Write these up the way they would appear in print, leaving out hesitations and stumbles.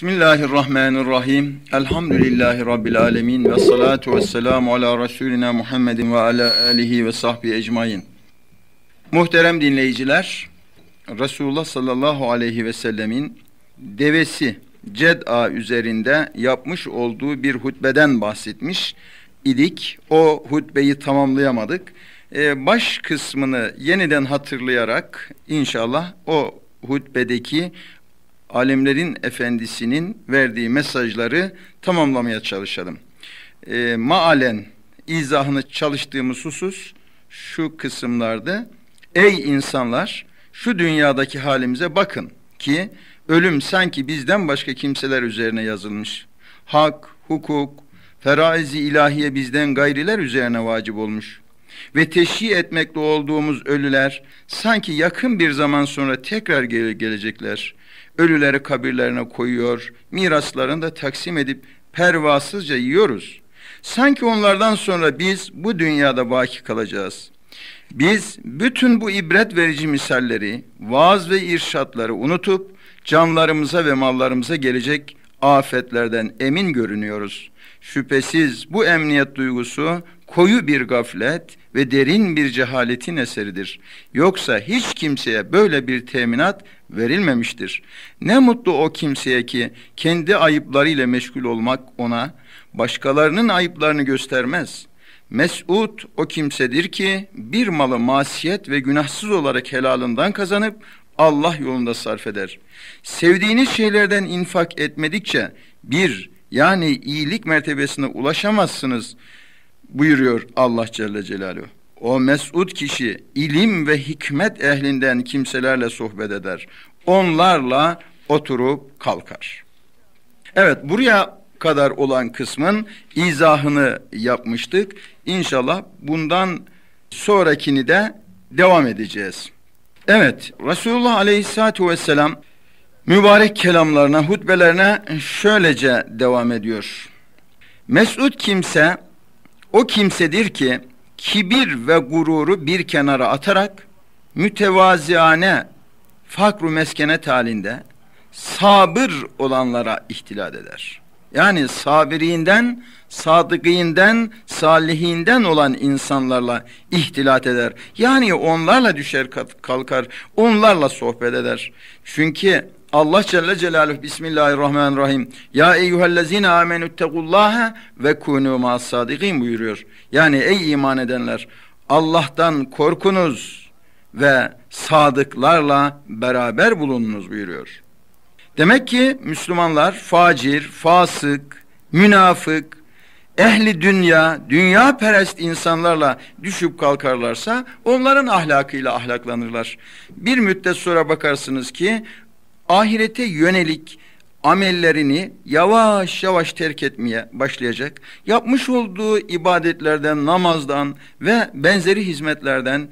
Bismillahirrahmanirrahim. Elhamdülillahi Rabbil alemin. Ve salatu ve selamu ala Resulina Muhammedin ve ala alihi ve sahbihi ecmain. Muhterem dinleyiciler, Resulullah sallallahu aleyhi ve sellemin devesi Ced'a üzerinde yapmış olduğu bir hutbeden bahsetmiş idik. O hutbeyi tamamlayamadık. Baş kısmını yeniden hatırlayarak inşallah o hutbedeki alemlerin efendisinin verdiği mesajları tamamlamaya çalışalım. Maalen izahını çalıştığımız husus şu kısımlarda: ey insanlar, şu dünyadaki halimize bakın ki ölüm sanki bizden başka kimseler üzerine yazılmış. Hak, hukuk, feraiz-i ilahiye bizden gayriler üzerine vacip olmuş. Ve teşhi etmekte olduğumuz ölüler sanki yakın bir zaman sonra tekrar gelecekler. Ölüleri kabirlerine koyuyor, miraslarını da taksim edip pervasızca yiyoruz. Sanki onlardan sonra biz bu dünyada baki kalacağız. Biz bütün bu ibret verici misalleri, vaaz ve irşatları unutup canlarımıza ve mallarımıza gelecek afetlerden emin görünüyoruz. Şüphesiz bu emniyet duygusu koyu bir gaflet ve derin bir cehaletin eseridir. Yoksa hiç kimseye böyle bir teminat verilmemiştir. Ne mutlu o kimseye ki kendi ayıplarıyla meşgul olmak ona başkalarının ayıplarını göstermez. Mes'ud o kimsedir ki bir malı masiyet ve günahsız olarak helalından kazanıp Allah yolunda sarf eder. Sevdiğiniz şeylerden infak etmedikçe yani iyilik mertebesine ulaşamazsınız buyuruyor Allah Celle Celaluhu. O mes'ud kişi ilim ve hikmet ehlinden kimselerle sohbet eder. Onlarla oturup kalkar. Evet, buraya kadar olan kısmın izahını yapmıştık. İnşallah bundan sonrakini de devam edeceğiz. Evet, Resulullah Aleyhisselatü Vesselam mübarek kelamlarına, hutbelerine şöylece devam ediyor. Mes'ud kimse o kimsedir ki kibir ve gururu bir kenara atarak mütevaziane fakru meskenet halinde sabır olanlara ihtilal eder. Yani sabirinden, sadıkînden, salihinden olan insanlarla ihtilat eder. Yani onlarla düşer kalkar, onlarla sohbet eder. Çünkü Allah Celle Celaluhu Bismillahirrahmanirrahim. Ya eyyühellezine amenüttegullâhe ve kûnû ma'as-sâdikîn buyuruyor. Yani ey iman edenler, Allah'tan korkunuz ve sadıklarla beraber bulununuz buyuruyor. Demek ki Müslümanlar facir, fasık, münafık, ehli dünya perest insanlarla düşüp kalkarlarsa onların ahlakıyla ahlaklanırlar. Bir müddet sonra bakarsınız ki ahirete yönelik amellerini yavaş yavaş terk etmeye başlayacak. Yapmış olduğu ibadetlerden, namazdan ve benzeri hizmetlerden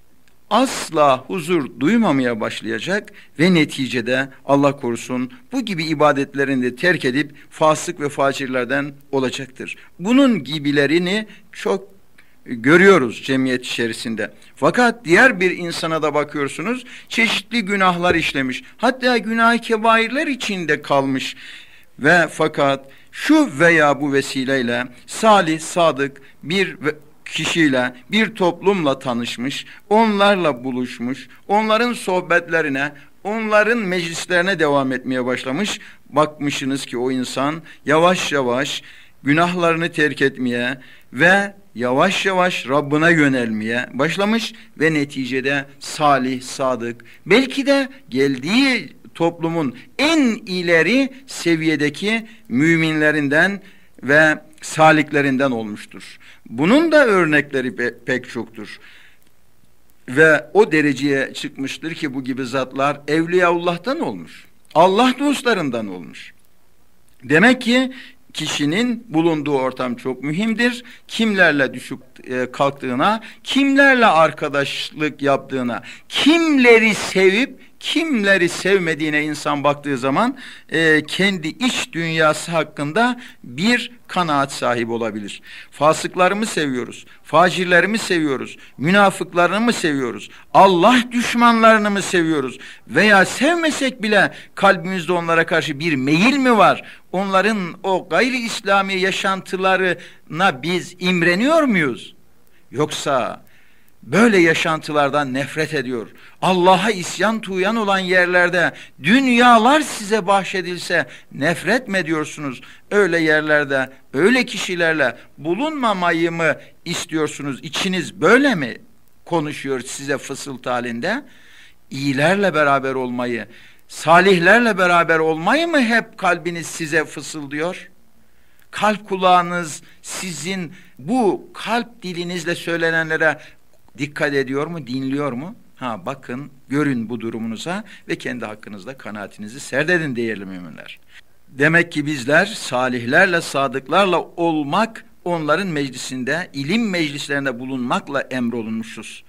asla huzur duymamaya başlayacak ve neticede Allah korusun bu gibi ibadetlerini de terk edip fasık ve facirlerden olacaktır. Bunun gibilerini çok görüyoruz cemiyet içerisinde. Fakat diğer bir insana da bakıyorsunuz, çeşitli günahlar işlemiş. Hatta günah-ı kebairler içinde kalmış. Ve fakat şu veya bu vesileyle salih, sadık bir kişiyle, bir toplumla tanışmış, onlarla buluşmuş, onların sohbetlerine, onların meclislerine devam etmeye başlamış. Bakmışsınız ki o insan yavaş yavaş günahlarını terk etmeye ve yavaş yavaş Rabbına yönelmeye başlamış ve neticede salih, sadık, belki de geldiği toplumun en ileri seviyedeki müminlerinden ve saliklerinden olmuştur. Bunun da örnekleri pek çoktur. Ve o dereceye çıkmıştır ki bu gibi zatlar Evliyaullah'tan olmuş. Allah dostlarından olmuş. Demek ki kişinin bulunduğu ortam çok mühimdir. Kimlerle düşüp kalktığına, kimlerle arkadaşlık yaptığına, kimleri sevip kimleri sevmediğine insan baktığı zaman kendi iç dünyası hakkında bir kanaat sahibi olabilir. Fasıkları mı seviyoruz? Facirleri mi seviyoruz? Münafıklarını mı seviyoruz? Allah düşmanlarını mı seviyoruz? Veya sevmesek bile kalbimizde onlara karşı bir meyil mi var? Onların o gayri İslami yaşantılarına biz imreniyor muyuz? Yoksa böyle yaşantılardan nefret ediyor. Allah'a isyan tuğyan olan yerlerde dünyalar size bahşedilse nefret mi ediyorsunuz? Öyle yerlerde, öyle kişilerle bulunmamayı mı istiyorsunuz? İçiniz böyle mi konuşuyor size fısıltı halinde? İyilerle beraber olmayı, salihlerle beraber olmayı mı hep kalbiniz size fısıldıyor? Kalp kulağınız sizin bu kalp dilinizle söylenenlere dikkat ediyor mu, dinliyor mu? Bakın, görün bu durumunuza ve kendi hakkınızda kanaatinizi serdedin değerli müminler. Demek ki bizler salihlerle, sadıklarla olmak, onların meclisinde, ilim meclislerinde bulunmakla emrolunmuşuz.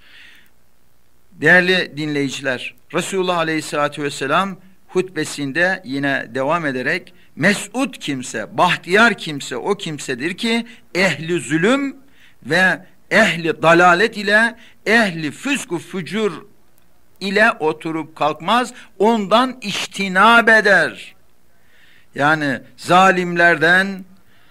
Değerli dinleyiciler, Resulullah Aleyhisselatü Vesselam hutbesinde yine devam ederek, mes'ud kimse, bahtiyar kimse o kimsedir ki ehli zulüm ve ehli dalalet ile ehli füsku fücur ile oturup kalkmaz, ondan içtinab eder. Yani zalimlerden,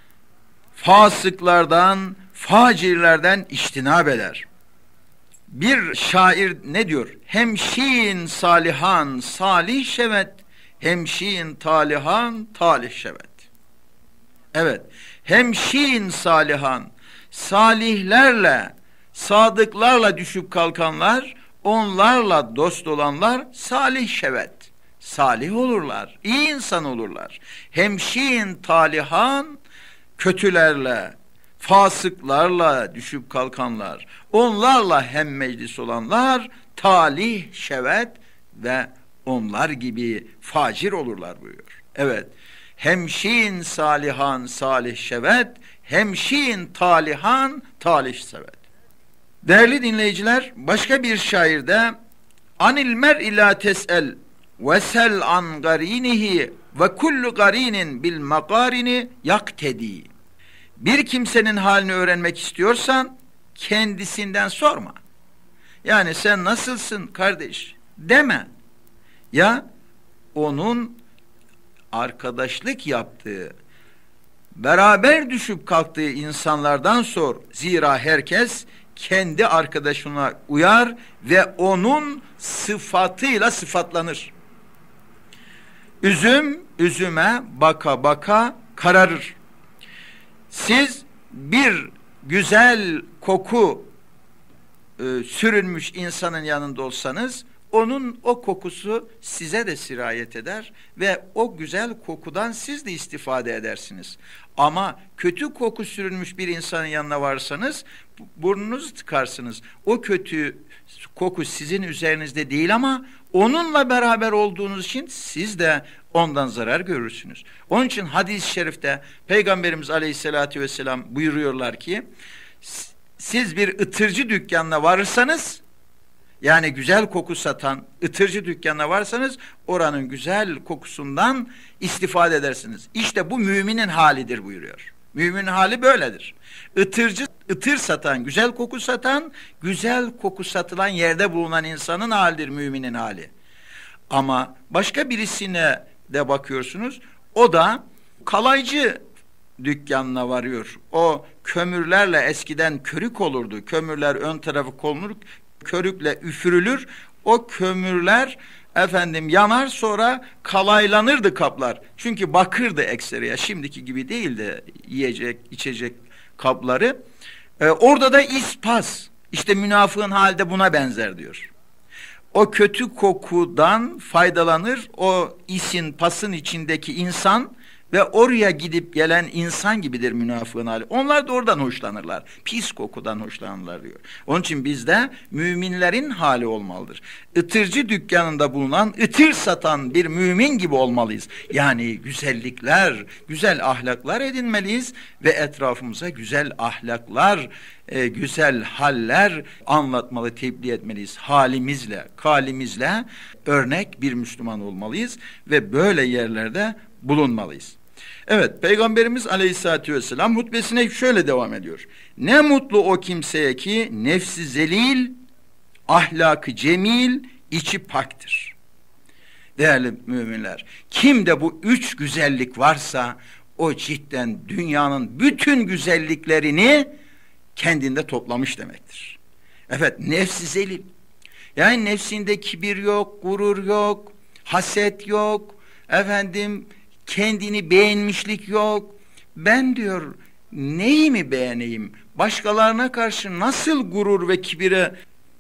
fasıklardan, facirlerden içtinab eder. Bir şair ne diyor? Hemşin salihan salih şevet, hemşin talihan talih şevet. Evet, hemşin salihan, salihlerle, sadıklarla düşüp kalkanlar, onlarla dost olanlar salih şevet, salih olurlar, iyi insan olurlar. Hemşin talihan, kötülerle, fasıklarla düşüp kalkanlar, onlarla hem meclis olanlar talih şevet ve onlar gibi facir olurlar buyuruyor. Evet, hemşin salihan salih şevet, hemşin talihan talih şevet. Değerli dinleyiciler, başka bir şairde anil mer'i la tes'el ve sel an garinihi ve kullu garinin bil makarini yaktedi. Bir kimsenin halini öğrenmek istiyorsan kendisinden sorma. Yani sen nasılsın kardeş deme. Ya onun arkadaşlık yaptığı, beraber düşüp kalktığı insanlardan sor. Zira herkes kendi arkadaşına uyar ve onun sıfatıyla sıfatlanır. Üzüm, üzüme baka baka kararır. Siz bir güzel koku sürünmüş insanın yanında olsanız, onun o kokusu size de sirayet eder ve o güzel kokudan siz de istifade edersiniz. Ama kötü koku sürünmüş bir insanın yanına varsanız burnunuzu tıkarsınız. O kötü koku sizin üzerinizde değil ama onunla beraber olduğunuz için siz de ondan zarar görürsünüz. Onun için hadis-i şerifte Peygamberimiz Aleyhisselatü Vesselam buyuruyorlar ki, siz bir ıtırcı dükkanına varırsanız, yani güzel koku satan ıtırcı dükkanına varsanız oranın güzel kokusundan istifade edersiniz. İşte bu müminin halidir buyuruyor. Müminin hali böyledir. Itırcı, ıtır satan, güzel koku satan, güzel koku satılan yerde bulunan insanın halidir müminin hali. Ama başka birisine de bakıyorsunuz, o da kalaycı dükkanına varıyor. O kömürlerle eskiden körük olurdu. Kömürler ön tarafı konulur, körükle üfürülür. O kömürler yanar, sonra kalaylanırdı kaplar. Çünkü bakırdı ekseriye. Şimdiki gibi değil de yiyecek, içecek kapları. Orada da ispas. İşte münafığın hali de buna benzer diyor. O kötü kokudan faydalanır. O isin, pasın içindeki insan Ve oraya gidip gelen insan gibidir münafığın hali. Onlar da oradan hoşlanırlar. Pis kokudan hoşlanırlar diyor. Onun için bizde müminlerin hali olmalıdır. Itırcı dükkanında bulunan, ıtır satan bir mümin gibi olmalıyız. Yani güzellikler, güzel ahlaklar edinmeliyiz ve etrafımıza güzel ahlaklar, güzel haller anlatmalı, tebliğ etmeliyiz. Halimizle, kalimizle örnek bir Müslüman olmalıyız ve böyle yerlerde bulunmalıyız. Evet, Peygamberimiz Aleyhisselatü Vesselam hutbesine şöyle devam ediyor. Ne mutlu o kimseye ki nefsi zelil, ahlakı cemil, içi paktır. Değerli müminler, kimde bu üç güzellik varsa o cidden dünyanın bütün güzelliklerini kendinde toplamış demektir. Evet, nefsi zelil. Yani nefsinde kibir yok, gurur yok, haset yok, kendini beğenmişlik yok. Ben diyor neyimi beğeneyim? Başkalarına karşı nasıl gurur ve kibire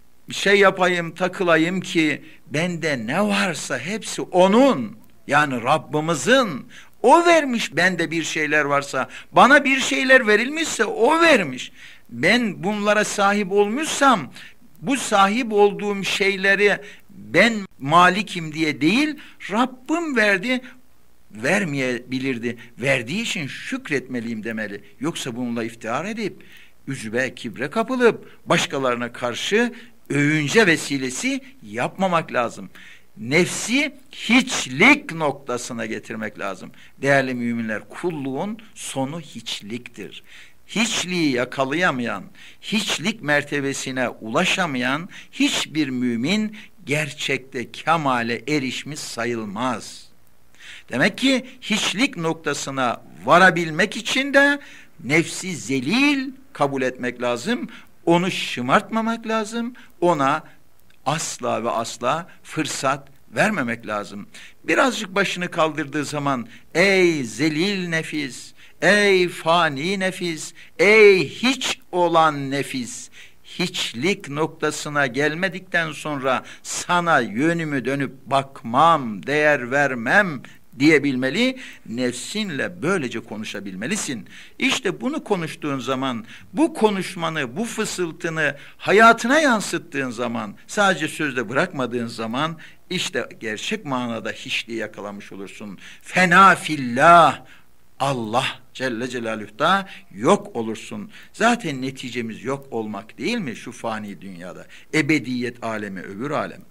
yapayım, takılayım ki bende ne varsa hepsi onun, yani Rabbimizin. O vermiş, bende bir şeyler varsa, bana bir şeyler verilmişse o vermiş. Ben bunlara sahip olmuşsam, bu sahip olduğum şeyleri ben malikim diye değil, Rabbim verdi, vermeyebilirdi. Verdiği için şükretmeliyim demeli. Yoksa bununla iftihar edip, ücbe, kibre kapılıp, başkalarına karşı övünce vesilesi yapmamak lazım. Nefsi hiçlik noktasına getirmek lazım. Değerli müminler, kulluğun sonu hiçliktir. Hiçliği yakalayamayan, hiçlik mertebesine ulaşamayan hiçbir mümin gerçekte kemale erişmiş sayılmaz. Demek ki hiçlik noktasına varabilmek için de nefsi zelil kabul etmek lazım. Onu şımartmamak lazım. Ona asla ve asla fırsat vermemek lazım. Birazcık başını kaldırdığı zaman ey zelil nefis, ey fani nefis, ey hiç olan nefis, hiçlik noktasına gelmedikten sonra sana yönümü dönüp bakmam, değer vermem diyebilmeli, nefsinle böylece konuşabilmelisin. İşte bunu konuştuğun zaman, bu konuşmanı, bu fısıltını hayatına yansıttığın zaman, sadece sözde bırakmadığın zaman, işte gerçek manada hiçliği yakalamış olursun. Fena fillah, Allah Celle Celaluhu'da yok olursun. Zaten neticemiz yok olmak değil mi şu fani dünyada? Ebediyet alemi, öbür alem.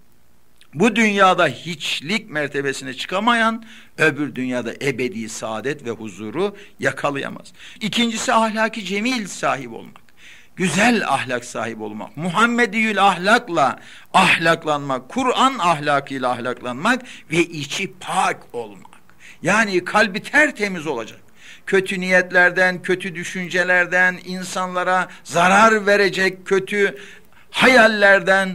Bu dünyada hiçlik mertebesine çıkamayan, öbür dünyada ebedi saadet ve huzuru yakalayamaz. İkincisi ahlaki cemil sahibi olmak. Güzel ahlak sahibi olmak. Muhammediyül ahlakla ahlaklanmak. Kur'an ahlakıyla ahlaklanmak ve içi pak olmak. Yani kalbi tertemiz olacak. Kötü niyetlerden, kötü düşüncelerden, insanlara zarar verecek kötü hayallerden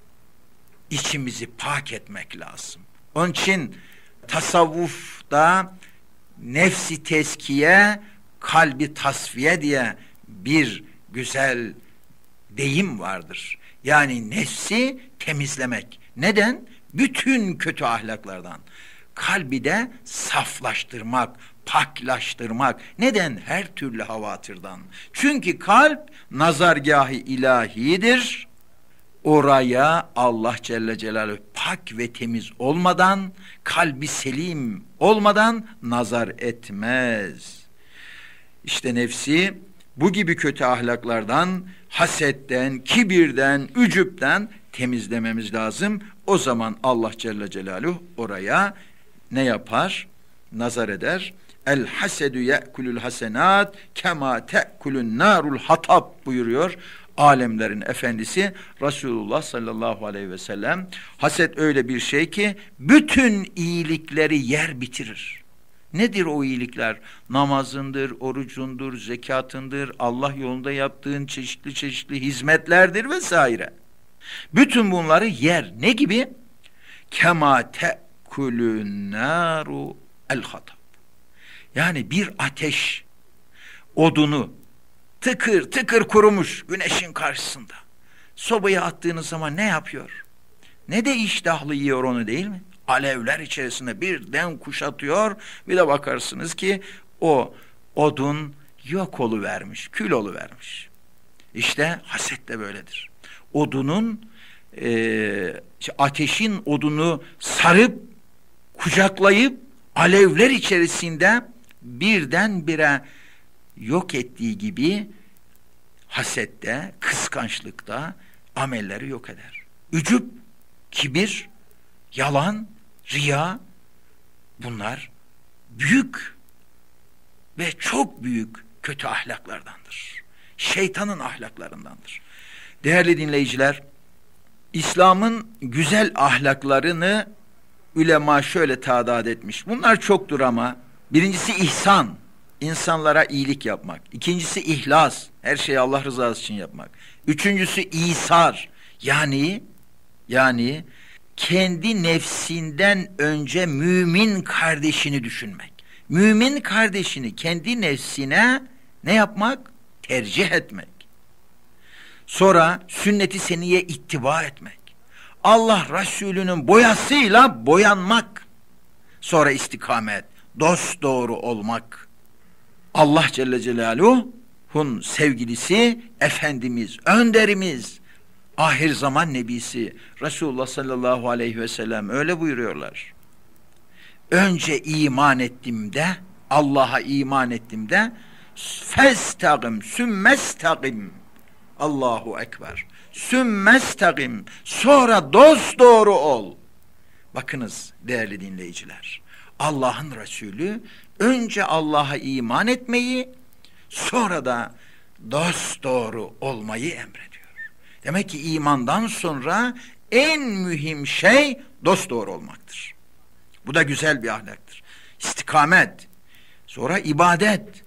içimizi pak etmek lazım. Onun için tasavvufta nefsi teskiye, kalbi tasfiye diye bir güzel deyim vardır. Yani nefsi temizlemek. Neden? Bütün kötü ahlaklardan. Kalbi de saflaştırmak, paklaştırmak. Neden? Her türlü havatırdan. Çünkü kalp nazargâh-ı ilahidir. Oraya Allah Celle Celaluhu pak ve temiz olmadan, kalbi selim olmadan nazar etmez. İşte nefsi bu gibi kötü ahlaklardan, hasetten, kibirden, ücüpten temizlememiz lazım. O zaman Allah Celle Celaluhu oraya ne yapar? Nazar eder. El hasedu ye'kulul hasenat kema te'kulun narul hatab buyuruyor. Alemlerin efendisi Resulullah sallallahu aleyhi ve sellem. Haset öyle bir şey ki bütün iyilikleri yer bitirir. Nedir o iyilikler? Namazındır, orucundur, zekatındır, Allah yolunda yaptığın çeşitli çeşitli hizmetlerdir vesaire. Bütün bunları yer. Ne gibi? Kema te'kulun naru el hatab. Yani bir ateş odunu tıkır tıkır kurumuş güneşin karşısında. Sobaya attığınız zaman ne yapıyor? Ne de iştahlı yiyor onu değil mi? alevler içerisinde birden kuşatıyor. Bir de bakarsınız ki o odun yok oluvermiş, kül oluvermiş. İşte haset de böyledir. Ateşin odunu sarıp, kucaklayıp, alevler içerisinde birdenbire yok ettiği gibi hasette, kıskançlıkta amelleri yok eder. Ücüp, kibir, yalan, riya, bunlar büyük ve çok büyük kötü ahlaklardandır. Şeytanın ahlaklarındandır. Değerli dinleyiciler, İslam'ın güzel ahlaklarını ulema şöyle tadat etmiş. Bunlar çoktur ama birincisi ihsan, insanlara iyilik yapmak. İkincisi ihlas, her şeyi Allah rızası için yapmak. Üçüncüsü İsar, yani kendi nefsinden önce mümin kardeşini düşünmek. Mümin kardeşini kendi nefsine ne yapmak? Tercih etmek. Sonra sünnet-i seniyye ittiba etmek. Allah Resulü'nün boyasıyla boyanmak. Sonra istikamet, dosdoğru olmak. Allah Celle Celaluhu'nun sevgilisi, Efendimiz, önderimiz, ahir zaman nebisi Resulullah sallallahu aleyhi ve sellem öyle buyuruyorlar. Önce iman ettim de, Allah'a iman ettim de, festagim, sümmestagim, Allahu Ekber, sümmestagim, sonra dosdoğru ol. Bakınız değerli dinleyiciler, Allah'ın Resulü önce Allah'a iman etmeyi, sonra da dosdoğru olmayı emrediyor. Demek ki imandan sonra en mühim şey dosdoğru olmaktır. Bu da güzel bir ahlaktır. İstikamet, sonra ibadet.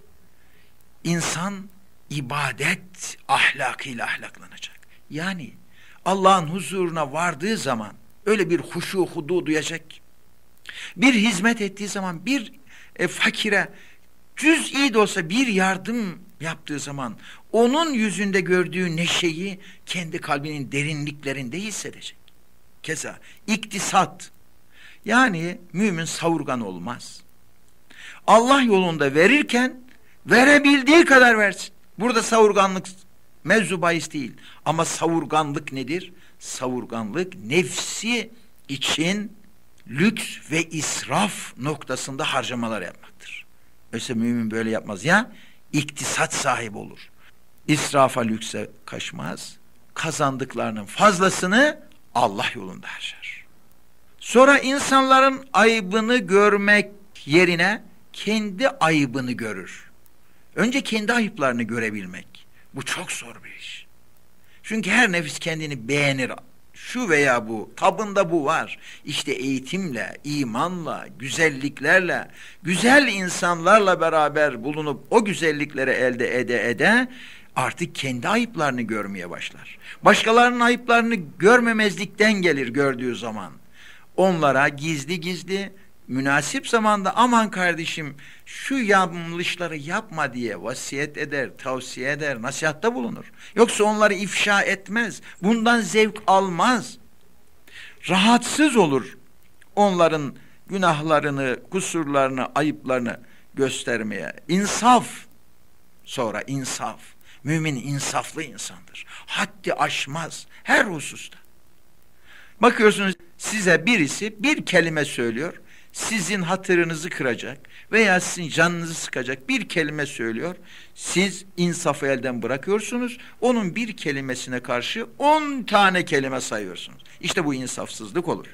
İnsan ibadet ahlakıyla ahlaklanacak. Yani Allah'ın huzuruna vardığı zaman öyle bir huşu hudu duyacak. Bir hizmet ettiği zaman, bir fakire cüz'i de olsa bir yardım yaptığı zaman onun yüzünde gördüğü neşeyi kendi kalbinin derinliklerinde hissedecek. Keza iktisat, yani mümin savurgan olmaz. Allah yolunda verirken verebildiği kadar versin. Burada savurganlık mevzu bahis değil. Ama savurganlık nedir? Savurganlık nefsi için lüks ve israf noktasında harcamalar yapmaktır. Oysa mümin böyle yapmaz ya, iktisat sahibi olur. İsrafa, lükse kaçmaz. Kazandıklarının fazlasını Allah yolunda harcar. Sonra insanların ayıbını görmek yerine kendi ayıbını görür. Önce kendi ayıplarını görebilmek. Bu çok zor bir iş. Çünkü her nefis kendini beğenir. Şu veya bu, tabında bu var. İşte eğitimle, imanla, güzelliklerle, güzel insanlarla beraber bulunup o güzellikleri elde ede artık kendi ayıplarını görmeye başlar. Başkalarının ayıplarını görmemezlikten gelir gördüğü zaman. Onlara gizli gizli, münasip zamanda aman kardeşim şu yanlışları yapma diye vasiyet eder, tavsiye eder, nasihatta bulunur. Yoksa onları ifşa etmez, bundan zevk almaz. Rahatsız olur onların günahlarını, kusurlarını, ayıplarını göstermeye. İnsaf, sonra insaf. Mümin insaflı insandır. Haddi aşmaz her hususta. Bakıyorsunuz size birisi bir kelime söylüyor, sizin hatırınızı kıracak veya sizin canınızı sıkacak bir kelime söylüyor. Siz insafı elden bırakıyorsunuz, onun bir kelimesine karşı 10 tane kelime sayıyorsunuz. İşte bu insafsızlık olur.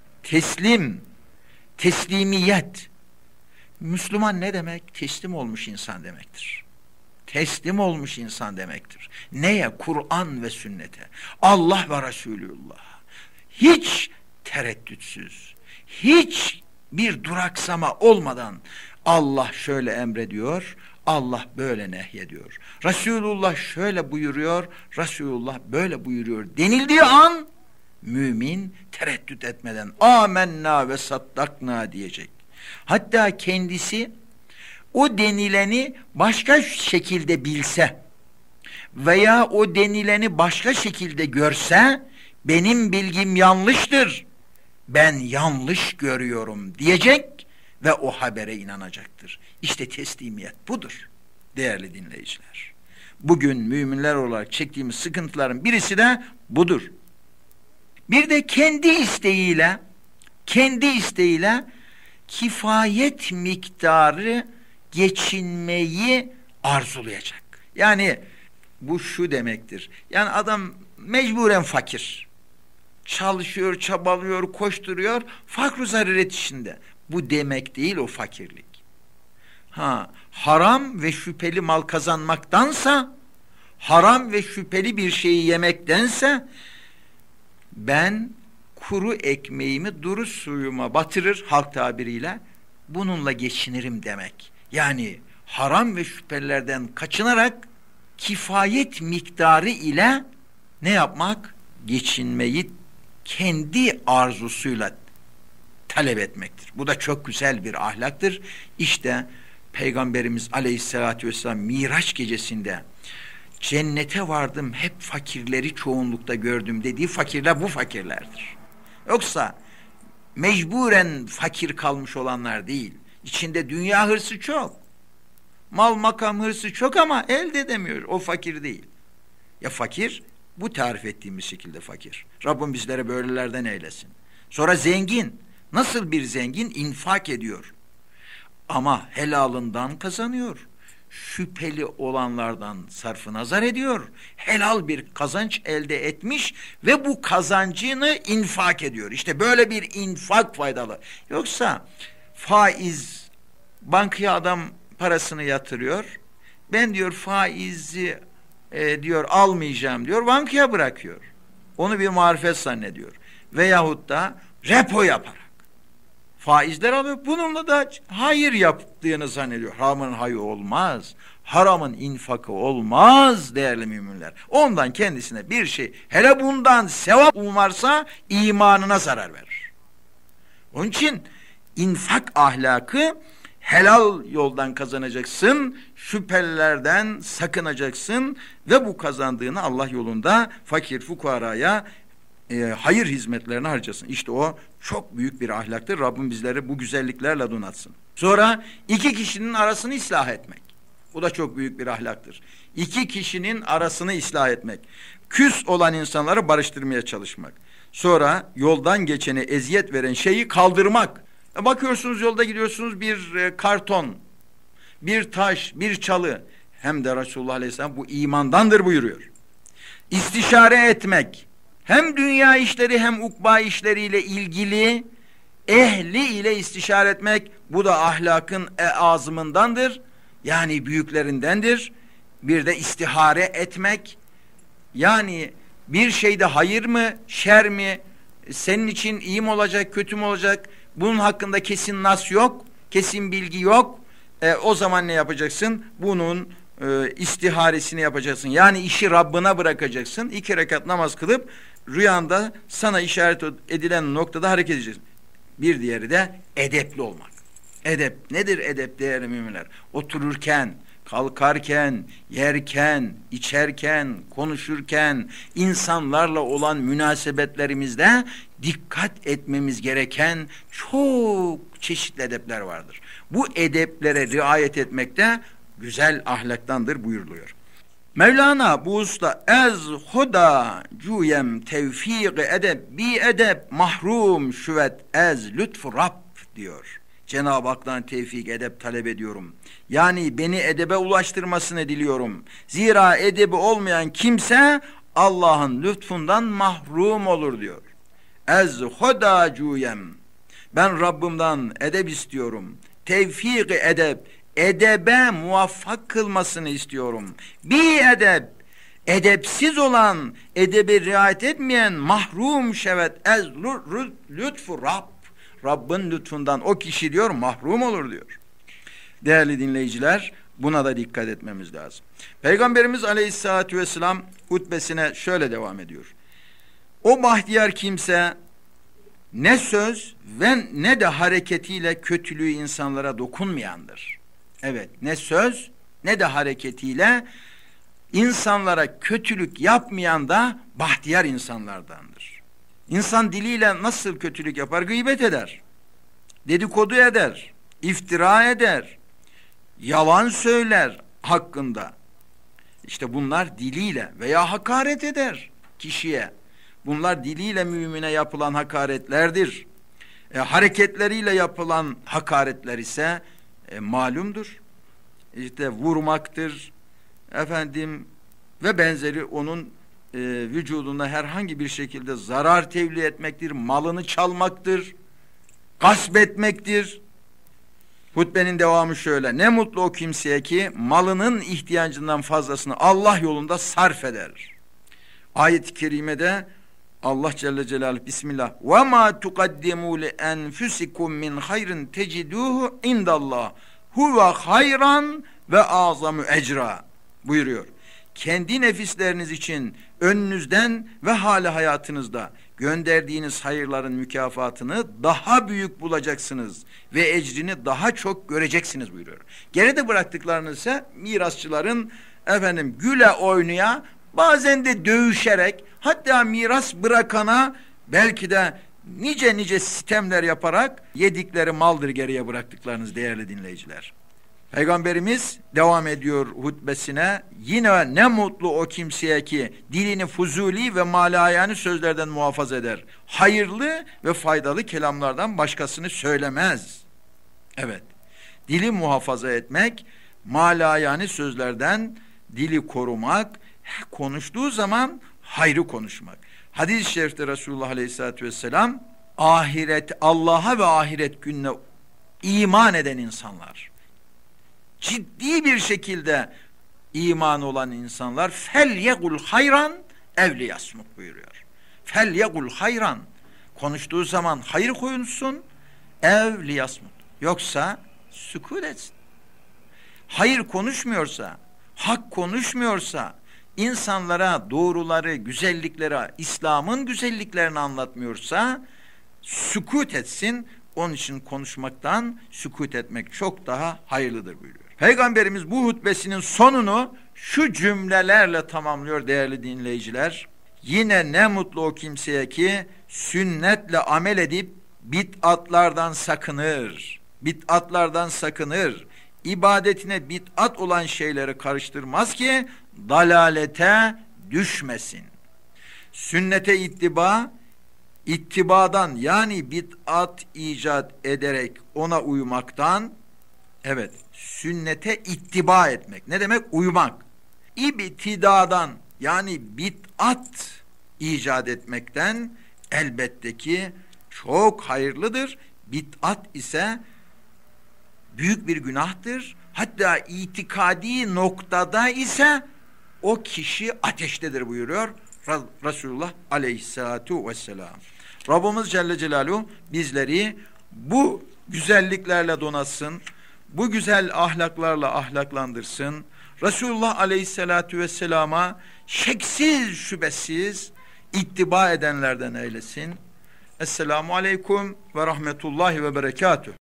Teslimiyet. Müslüman ne demek? Teslim olmuş insan demektir. Teslim olmuş insan demektir. Neye? Kur'an ve sünnete. Allah ve Resulullah. Hiç tereddütsüz, hiç bir duraksama olmadan Allah şöyle emrediyor, Allah böyle nehyediyor. Resulullah şöyle buyuruyor, Resulullah böyle buyuruyor denildiği an mümin tereddüt etmeden amenna ve saddakna diyecek. Hatta kendisi o denileni başka şekilde bilse veya o denileni başka şekilde görse benim bilgim yanlıştır, ben yanlış görüyorum diyecek ve o habere inanacaktır. İşte teslimiyet budur değerli dinleyiciler. Bugün müminler olarak çektiğimiz sıkıntıların birisi de budur. Bir de kendi isteğiyle kifayet miktarı geçinmeyi arzulayacak. Yani bu şu demektir. Yani adam mecburen fakir. Çalışıyor, çabalıyor, koşturuyor, fakr-ı zaruret içinde. Bu demek değil o fakirlik. Haram ve şüpheli mal kazanmaktansa, haram ve şüpheli bir şeyi yemektense, ben kuru ekmeğimi duru suyuma batırır, halk tabiriyle, bununla geçinirim demek. Yani haram ve şüphelilerden kaçınarak kifayet miktarı ile ne yapmak? Geçinmeyi kendi arzusuyla talep etmektir. Bu da çok güzel bir ahlaktır. İşte Peygamberimiz Aleyhisselatü Vesselam Miraç gecesinde cennete vardım, hep fakirleri çoğunlukta gördüm dediği fakirler bu fakirlerdir. Yoksa mecburen fakir kalmış olanlar değil. İçinde dünya hırsı çok. Mal makam hırsı çok ama elde edemiyor. O fakir değil. Ya fakir, bu tarif ettiğimiz şekilde fakir. Rabbim bizlere böylelerden eylesin. Sonra zengin. Nasıl bir zengin? İnfak ediyor. Ama helalından kazanıyor. Şüpheli olanlardan sarfı nazar ediyor. Helal bir kazanç elde etmiş ve bu kazancını infak ediyor. İşte böyle bir infak faydalı. Yoksa faiz, bankaya adam parasını yatırıyor. Ben diyor faizi diyor almayacağım diyor. Bankaya bırakıyor. Onu bir marifet zannediyor. Veyahut da repo yaparak faizler alıyor. Bununla da hayır yaptığını zannediyor. Haramın hayır olmaz. Haramın infakı olmaz değerli müminler. Ondan kendisine bir şey, hele bundan sevap umarsa imanına zarar verir. Onun için infak ahlakı, helal yoldan kazanacaksın, şüphelilerden sakınacaksın ve bu kazandığını Allah yolunda fakir fukaraya hayır hizmetlerine harcasın. İşte o çok büyük bir ahlaktır. Rabbim bizleri bu güzelliklerle donatsın. Sonra iki kişinin arasını ıslah etmek. Bu da çok büyük bir ahlaktır. İki kişinin arasını ıslah etmek. Küs olan insanları barıştırmaya çalışmak. Sonra yoldan geçene eziyet veren şeyi kaldırmak. Bakıyorsunuz yolda gidiyorsunuz, bir karton, bir taş, bir çalı. Hem de Resulullah Aleyhisselam bu imandandır buyuruyor. İstişare etmek. Hem dünya işleri hem ukba işleriyle ilgili ehli ile istişare etmek, bu da ahlakın azımındandır. Yani büyüklerindendir. Bir de istihare etmek. Yani bir şeyde hayır mı, şer mi, senin için iyi mi olacak, kötü mü olacak? Bunun hakkında kesin nas yok, kesin bilgi yok. O zaman ne yapacaksın? Bunun istiharesini yapacaksın. Yani işi Rabbına bırakacaksın. 2 rekat namaz kılıp rüyanda sana işaret edilen noktada hareket edeceksin. Bir diğeri de edepli olmak. Edep. Nedir edep değerli müminler? Otururken, kalkarken, yerken, içerken, konuşurken, insanlarla olan münasebetlerimizde dikkat etmemiz gereken çok çeşitli edepler vardır. Bu edeplere riayet etmek de güzel ahlaktandır buyuruluyor. Mevlana bu usta ez huda cuyem tevfik edep bi edep mahrum şüvet ez lütfu Rab diyor. Cenab-ı Hak'tan tevfik edep talep ediyorum. Yani beni edebe ulaştırmasını diliyorum. Zira edebi olmayan kimse Allah'ın lütfundan mahrum olur diyor. Ez huda cuyem. Ben Rabbimden edep istiyorum. Tevfik edep, edebe muvaffak kılmasını istiyorum. Bir edep, edepsiz olan, edebe riayet etmeyen mahrum şevet ez lütfu Rab. Rabbin lütfundan o kişi diyor mahrum olur diyor. Değerli dinleyiciler, buna da dikkat etmemiz lazım. Peygamberimiz Aleyhisselatü Vesselam hutbesine şöyle devam ediyor. O bahtiyar kimse ne söz ve ne de hareketiyle kötülüğü insanlara dokunmayandır. Evet, ne söz ne de hareketiyle insanlara kötülük yapmayan da bahtiyar insanlardandır. İnsan diliyle nasıl kötülük yapar? Gıybet eder, dedikodu eder, iftira eder, yalan söyler hakkında. İşte bunlar diliyle veya hakaret eder kişiye. Bunlar diliyle mümine yapılan hakaretlerdir. Hareketleriyle yapılan hakaretler ise malumdur. İşte vurmaktır, ve benzeri onun vücuduna herhangi bir şekilde zarar tevdi etmektir, malını çalmaktır, gasp etmektir. Hutbenin devamı şöyle: ne mutlu o kimseye ki malının ihtiyacından fazlasını Allah yolunda sarf eder. Ayet-i kerimede Allah Celle Celaluhu Bismillah ve ma tuqaddimu li enfusikum min hayrin teciduhu indallah huve hayran ve azamu ecra buyuruyor. Kendi nefisleriniz için önünüzden ve hali hayatınızda gönderdiğiniz hayırların mükafatını daha büyük bulacaksınız ve ecrini daha çok göreceksiniz buyuruyor. Geride bıraktıklarınız ise mirasçıların güle oynaya, bazen de dövüşerek, hatta miras bırakana belki de nice sistemler yaparak yedikleri maldır geriye bıraktıklarınız değerli dinleyiciler. Peygamberimiz devam ediyor hutbesine. Yine ne mutlu o kimseye ki dilini fuzuli ve malayani sözlerden muhafaza eder. Hayırlı ve faydalı kelamlardan başkasını söylemez. Evet, dili muhafaza etmek, malayani sözlerden dili korumak, konuştuğu zaman hayrı konuşmak. Hadis-i şerifte Resulullah Aleyhisselatü Vesselam, Allah'a ve ahiret gününe iman eden insanlar, ciddi bir şekilde iman olan insanlar felyegul hayran evli yasmut buyuruyor. Felyegul hayran, konuştuğu zaman hayır konuşsun, evli yasmut, yoksa sükût etsin. Hayır konuşmuyorsa, hak konuşmuyorsa, insanlara doğruları, güzellikleri, İslam'ın güzelliklerini anlatmıyorsa sükût etsin. Onun için konuşmaktan sükût etmek çok daha hayırlıdır buyuruyor. Peygamberimiz bu hutbesinin sonunu şu cümlelerle tamamlıyor değerli dinleyiciler. Yine ne mutlu o kimseye ki sünnetle amel edip bid'atlardan sakınır. Bid'atlardan sakınır. İbadetine bid'at olan şeyleri karıştırmaz ki dalalete düşmesin. Sünnete ittibadan yani bid'at icat ederek ona uymaktan, evet, sünnete ittiba etmek. Ne demek? Uymak. İbtidadan yani bid'at icat etmekten elbette ki çok hayırlıdır. Bid'at ise büyük bir günahtır. Hatta itikadi noktada ise o kişi ateştedir buyuruyor Resulullah Aleyhisselatu Vesselam. Rabbimiz Celle Celaluhu bizleri bu güzelliklerle donasın, bu güzel ahlaklarla ahlaklandırsın. Resulullah Aleyhisselatu Vesselam'a şeksiz şüphesiz ittiba edenlerden eylesin. Esselamu Aleyküm ve Rahmetullahi ve Berekatuhu.